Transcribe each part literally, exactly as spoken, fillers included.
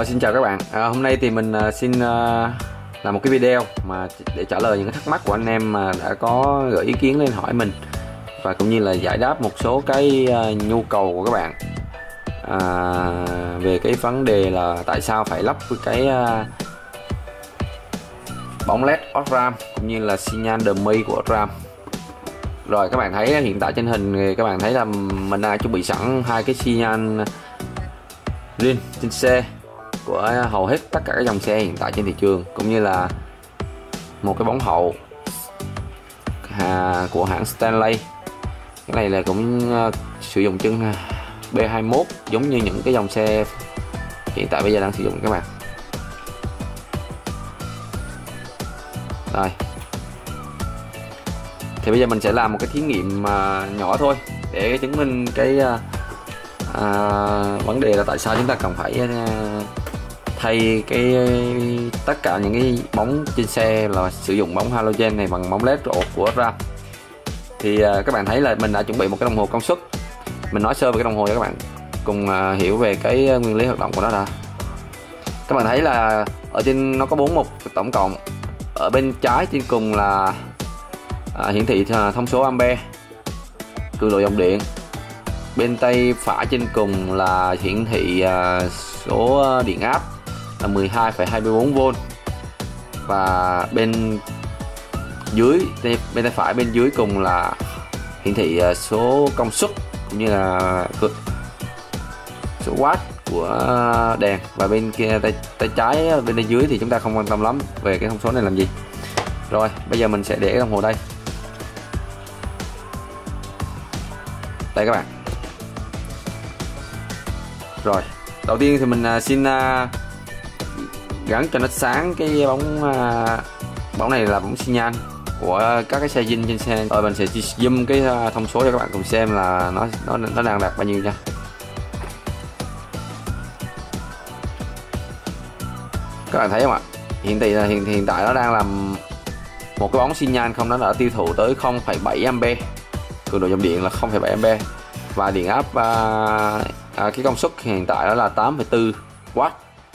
Rồi, xin chào các bạn. À, hôm nay thì mình à, xin à, làm một cái video mà để trả lời những cái thắc mắc của anh em mà đã có gửi ý kiến lên hỏi mình, và cũng như là giải đáp một số cái à, nhu cầu của các bạn à, về cái vấn đề là tại sao phải lắp cái à, bóng led OSRAM cũng như là xi nhan dummy của OSRAM. Rồi, các bạn thấy hiện tại trên hình thì các bạn thấy là mình đã chuẩn bị sẵn hai cái xi nhan riêng trên xe của hầu hết tất cả các dòng xe hiện tại trên thị trường, cũng như là một cái bóng hậu à, của hãng Stanley. Cái này là cũng uh, sử dụng chân B hai mốt giống như những cái dòng xe hiện tại bây giờ đang sử dụng các bạn. Rồi, thì bây giờ mình sẽ làm một cái thí nghiệm uh, nhỏ thôi để chứng minh cái uh, À, vấn đề là tại sao chúng ta cần phải uh, thay cái tất cả những cái bóng trên xe là sử dụng bóng halogen này bằng bóng led của OSRAM. Thì uh, các bạn thấy là mình đã chuẩn bị một cái đồng hồ công suất. Mình nói sơ về cái đồng hồ cho các bạn cùng uh, hiểu về cái nguyên lý hoạt động của nó đã. Các bạn thấy là ở trên nó có bốn mục tổng cộng. Ở bên trái trên cùng là uh, hiển thị thông số ampe, cường độ dòng điện. Bên tay phải trên cùng là hiển thị uh, số điện áp là mười hai phẩy hai mươi bốn vôn, và bên dưới bên tay phải bên dưới cùng là hiển thị uh, số công suất cũng như là số watt của đèn. Và bên kia tay, tay trái bên tay dưới thì chúng ta không quan tâm lắm về cái thông số này làm gì. Rồi, bây giờ mình sẽ để cái đồng hồ đây. Đây các bạn. Rồi, đầu tiên thì mình xin uh, gắn cho nó sáng cái bóng uh, bóng này là bóng xi nhan của các cái xe zin trên xe. Rồi mình sẽ zoom cái uh, thông số cho các bạn cùng xem là nó nó nó đang đạt bao nhiêu nha. Các bạn thấy không ạ? Hiện tại hiện hiện tại nó đang làm một cái bóng xi nhan không, nó đã tiêu thụ tới không phẩy bảy ampe, cường độ dòng điện là không phẩy bảy ampe, và điện áp uh, À, cái công suất hiện tại đó là tám phẩy bốn watt.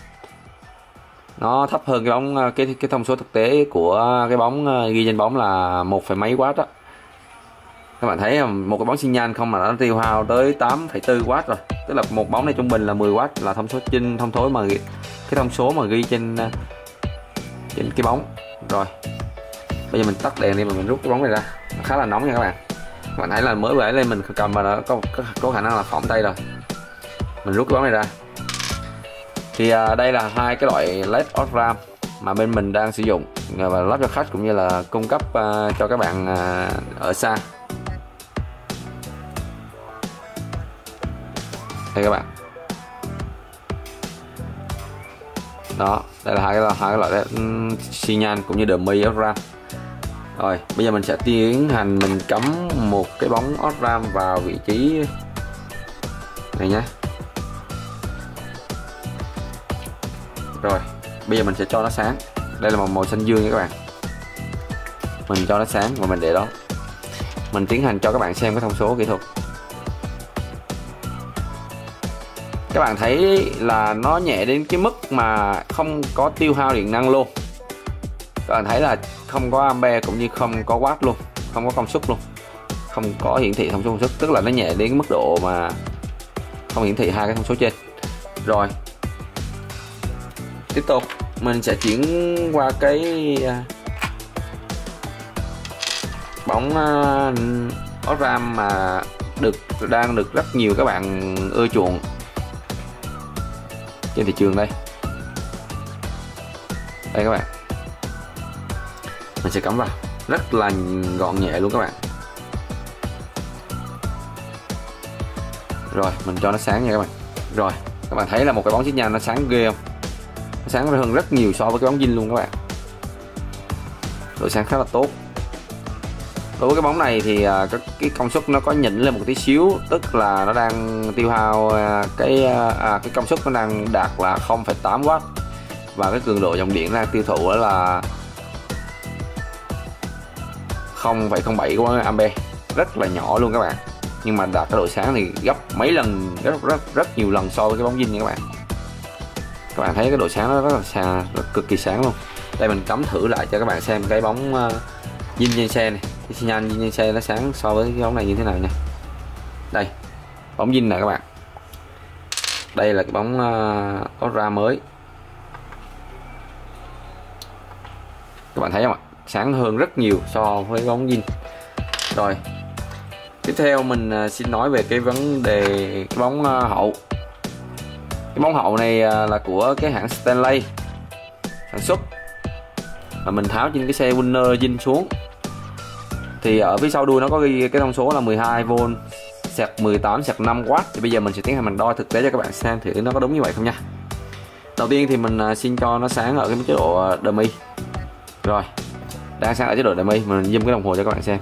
Nó thấp hơn cái bóng cái cái thông số thực tế của cái bóng ghi trên bóng là một phẩy mấy watt đó. Các bạn thấy một cái bóng xi nhan không mà nó tiêu hao tới tám phẩy bốn watt rồi. Tức là một bóng này trung bình là mười watt là thông số trên thông số mà ghi, cái thông số mà ghi trên trên cái bóng. Rồi, bây giờ mình tắt đèn đi mà mình rút cái bóng này ra. Nó khá là nóng nha các bạn. Các bạn thấy là mới vừa lên mình cầm mà nó có, có, có khả năng là phỏng tay rồi. Mình rút cái bóng này ra. Thì à, đây là hai cái loại led OSRAM mà bên mình đang sử dụng và lắp cho khách cũng như là cung cấp à, cho các bạn à, ở xa. Đây các bạn. Đó, đây là hai cái hai cái loại led xi nhan cũng như dummy OSRAM. Rồi, bây giờ mình sẽ tiến hành mình cắm một cái bóng OSRAM vào vị trí này nhé. Rồi, bây giờ mình sẽ cho nó sáng. Đây là màu màu xanh dương nha các bạn. Mình cho nó sáng và mình để đó. Mình tiến hành cho các bạn xem cái thông số kỹ thuật. Các bạn thấy là nó nhẹ đến cái mức mà không có tiêu hao điện năng luôn. Các bạn thấy là không có ampe cũng như không có watt luôn, không có công suất luôn, không có hiển thị thông số công suất, tức là nó nhẹ đến cái mức độ mà không hiển thị hai cái thông số trên. Rồi, tiếp tục mình sẽ chuyển qua cái bóng OSRAM mà được đang được rất nhiều các bạn ưa chuộng trên thị trường đây. Đây các bạn, mình sẽ cắm vào rất là gọn nhẹ luôn các bạn. Rồi, mình cho nó sáng nha các bạn. Rồi, các bạn thấy là một cái bóng xi nhan nó sáng ghê không? Nó sáng hơn rất nhiều so với cái bóng zin luôn các bạn. Độ sáng khá là tốt. Đối với cái bóng này thì cái, cái công suất nó có nhỉnh lên một tí xíu, tức là nó đang tiêu hao cái à, cái công suất nó đang đạt là không phẩy tám watt, và cái cường độ dòng điện đang tiêu thụ đó là không phẩy không bảy ampe, rất là nhỏ luôn các bạn. Nhưng mà đạt cái độ sáng thì gấp mấy lần, rất rất rất nhiều lần so với cái bóng zin nha các bạn. Các bạn thấy cái độ sáng nó rất là xa, rất cực kỳ sáng luôn. Đây mình cắm thử lại cho các bạn xem cái bóng uh, zin trên xe này, cái xi nhan zin trên xe nó sáng so với cái bóng này như thế nào nha. Đây, bóng zin này các bạn. Đây là cái bóng uh, có ra mới. Các bạn thấy không ạ? Sáng hơn rất nhiều so với bóng zin. Rồi, tiếp theo mình uh, xin nói về cái vấn đề cái bóng uh, hậu. Cái bóng hậu này uh, là của cái hãng Stanley sản xuất, và mình tháo trên cái xe Winner zin xuống. Thì ở phía sau đuôi nó có ghi cái thông số là mười hai vôn sạc mười tám sạc năm oát. Thì bây giờ mình sẽ tiến hành mình đo thực tế cho các bạn xem thử nó có đúng như vậy không nha. Đầu tiên thì mình xin cho nó sáng ở cái chế độ dummy. Rồi, đang sáng ở chế độ dummy, mình zoom cái đồng hồ cho các bạn xem.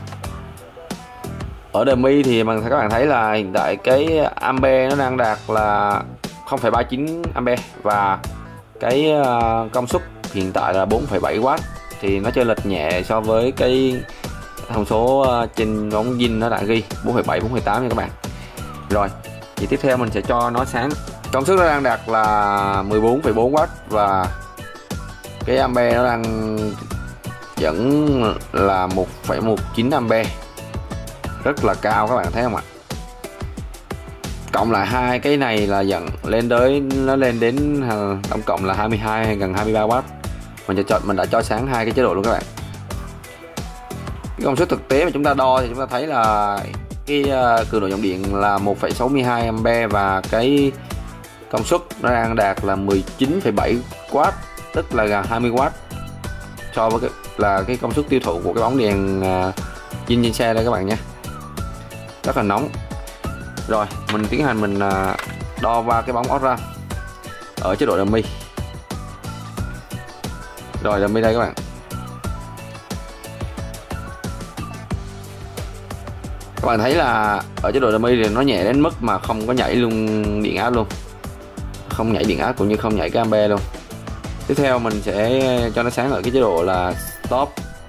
Ở dummy thì mình các bạn thấy là hiện tại cái ampe nó đang đạt là không phẩy ba chín ampe, và cái công suất hiện tại là bốn phẩy bảy oát. Thì nó chênh lệch nhẹ so với cái thông số trên bóng zin nó đã ghi bốn phẩy bảy, bốn phẩy tám nha các bạn. Rồi, thì tiếp theo mình sẽ cho nó sáng. Công suất nó đang đạt là mười bốn phẩy bốn oát, và cái ampe nó đang dẫn là một phẩy một chín ampe. Rất là cao các bạn thấy không ạ? Cộng lại hai cái này là dẫn lên tới nó lên đến tổng cộng là hai mươi hai hay gần hai mươi ba oát. Mìnhจะchọn mình đã cho sáng hai cái chế độ luôn các bạn. Cái công suất thực tế mà chúng ta đo thì chúng ta thấy là cái uh, cường độ dòng điện là một phẩy sáu mươi hai ampe, và cái công suất nó đang đạt là mười chín phẩy bảy oát, tức là gần hai mươi oát so với cái, là cái công suất tiêu thụ của cái bóng đèn uh, zin trên xe đây các bạn nha. Rất là nóng. Rồi, mình tiến hành mình uh, đo qua cái bóng Osram ở chế độ dummy. Rồi, dummy đây các bạn. Các bạn thấy là ở chế độ dummy thì nó nhẹ đến mức mà không có nhảy luôn điện áp luôn, không nhảy điện áp cũng như không nhảy cái ampe luôn. Tiếp theo mình sẽ cho nó sáng ở cái chế độ là stop.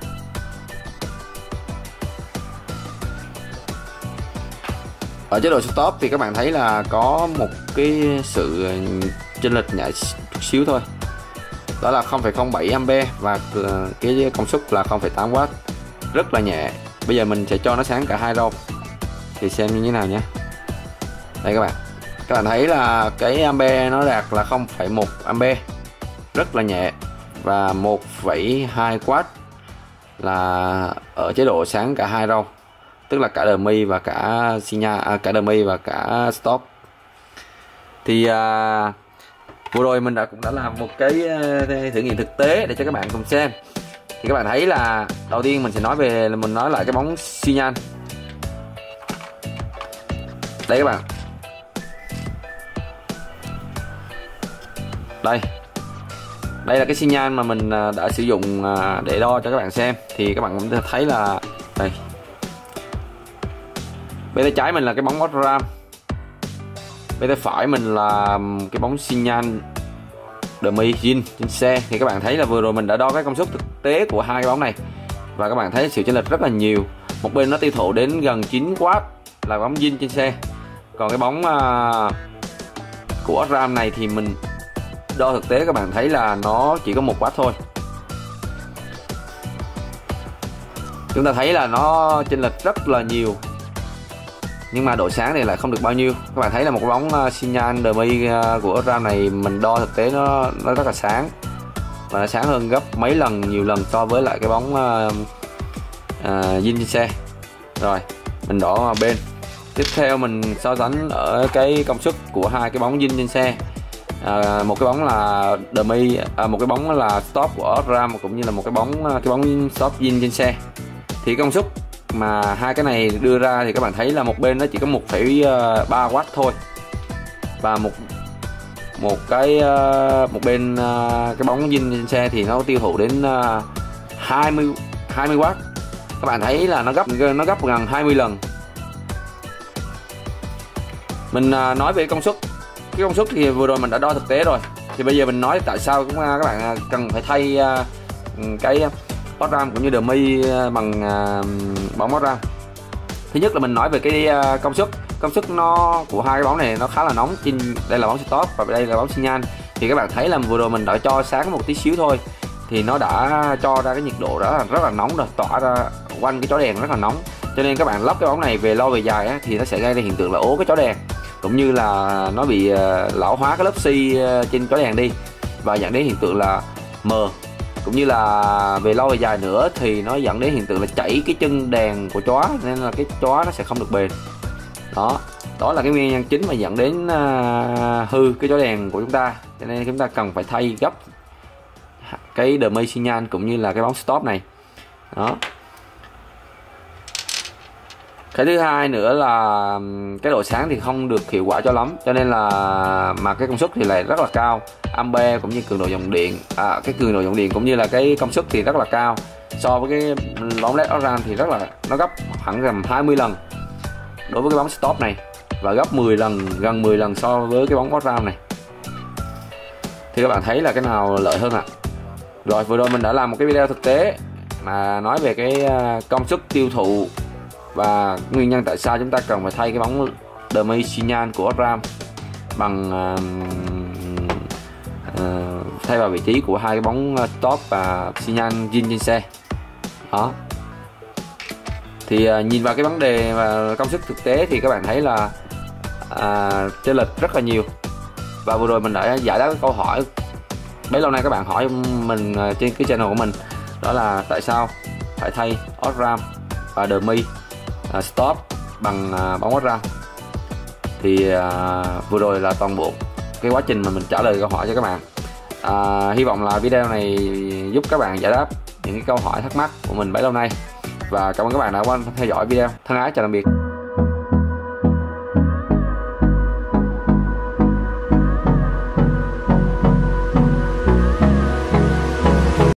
Ở chế độ stop thì các bạn thấy là có một cái sự chênh lệch nhẹ chút xíu thôi, đó là không phẩy không bảy ampe, và cái công suất là không phẩy tám oát, rất là nhẹ. Bây giờ mình sẽ cho nó sáng cả hai râu thì xem như thế nào nhé. Đây các bạn, các bạn thấy là cái ampe nó đạt là không phẩy một ampe, rất là nhẹ, và một phẩy hai oát là ở chế độ sáng cả hai râu, tức là cả dummy và cả xi nhan, à, cả dummy và cả stop. Thì à, vừa rồi mình đã cũng đã làm một cái thử nghiệm thực tế để cho các bạn cùng xem. Thì các bạn thấy là đầu tiên mình sẽ nói về là mình nói lại cái bóng xi nhan. Đây các bạn. Đây. Đây là cái xi nhan mà mình đã sử dụng để đo cho các bạn xem. Thì các bạn cũng thấy là đây. Bên tay trái mình là cái bóng Osram, bên tay phải mình là cái bóng xi nhan dummy zin trên xe. Thì các bạn thấy là vừa rồi mình đã đo cái công suất thực tế của hai cái bóng này, và các bạn thấy sự chênh lệch rất là nhiều. Một bên nó tiêu thụ đến gần chín oát là bóng zin trên xe, còn cái bóng uh, của Osram này thì mình đo thực tế các bạn thấy là nó chỉ có một oát thôi. Chúng ta thấy là nó chênh lệch rất là nhiều, nhưng mà độ sáng này lại không được bao nhiêu. Các bạn thấy là một cái bóng uh, xi nhan dummy uh, của Osram này mình đo thực tế nó nó rất là sáng, và nó sáng hơn gấp mấy lần, nhiều lần so với lại cái bóng uh, uh, zin trên xe. Rồi mình đỏ bên. Tiếp theo mình so sánh ở cái công suất của hai cái bóng zin trên xe. À, một cái bóng là dummy, à, một cái bóng là stop của Osram, cũng như là một cái bóng cái bóng stop zin trên xe. Thì công suất mà hai cái này đưa ra thì các bạn thấy là một bên nó chỉ có một phẩy ba oát thôi, và một một cái một bên cái bóng zin trên xe thì nó tiêu thụ đến hai mươi oát. Các bạn thấy là nó gấp nó gấp gần hai mươi lần. Mình nói về công suất, cái công suất thì vừa rồi mình đã đo thực tế rồi. Thì bây giờ mình nói tại sao các bạn cần phải thay cái Osram cũng như dummy bằng bóng Osram. Thứ nhất là mình nói về cái công suất. Công suất nó của hai cái bóng này nó khá là nóng. Trên đây là bóng stop và đây là bóng xi nhan. Thì các bạn thấy là vừa rồi mình đã cho sáng một tí xíu thôi thì nó đã cho ra cái nhiệt độ đó là rất là nóng rồi, tỏa ra quanh cái chó đèn rất là nóng. Cho nên các bạn lắp cái bóng này về lâu về dài á, thì nó sẽ gây ra hiện tượng là ố cái chó đèn, cũng như là nó bị uh, lão hóa cái lớp xi uh, trên chó đèn đi, và dẫn đến hiện tượng là mờ, cũng như là về lâu về dài nữa thì nó dẫn đến hiện tượng là chảy cái chân đèn của chó, nên là cái chó nó sẽ không được bền. Đó, đó là cái nguyên nhân chính mà dẫn đến uh, hư cái chó đèn của chúng ta. Cho nên chúng ta cần phải thay gấp cái dummy xi nhan cũng như là cái bóng stop này. Đó. Cái thứ hai nữa là cái độ sáng thì không được hiệu quả cho lắm, cho nên là mà cái công suất thì lại rất là cao, ampe cũng như cường độ dòng điện, à, cái cường độ dòng điện cũng như là cái công suất thì rất là cao. So với cái bóng led Osram thì rất là nó gấp khoảng gần hai mươi lần đối với cái bóng stop này, và gấp mười lần, gần mười lần so với cái bóng Osram này. Thì các bạn thấy là cái nào lợi hơn ạ? À? Rồi, vừa rồi mình đã làm một cái video thực tế mà nói về cái công suất tiêu thụ và nguyên nhân tại sao chúng ta cần phải thay cái bóng dummy xi nhan của Osram bằng uh, uh, thay vào vị trí của hai cái bóng top và xi nhan zin trên xe. Đó. Thì uh, nhìn vào cái vấn đề và công suất thực tế thì các bạn thấy là uh, chênh lệch rất là nhiều. Và vừa rồi mình đã giải đáp cái câu hỏi bấy lâu nay các bạn hỏi mình trên cái channel của mình, đó là tại sao phải thay Osram và dummy uh, stop bằng uh, bóng Osram. Thì uh, vừa rồi là toàn bộ cái quá trình mà mình trả lời câu hỏi cho các bạn. Uh, hy vọng là video này giúp các bạn giải đáp những cái câu hỏi thắc mắc của mình bấy lâu nay, và cảm ơn các bạn đã quan theo dõi video. Thân ái, chào tạm biệt.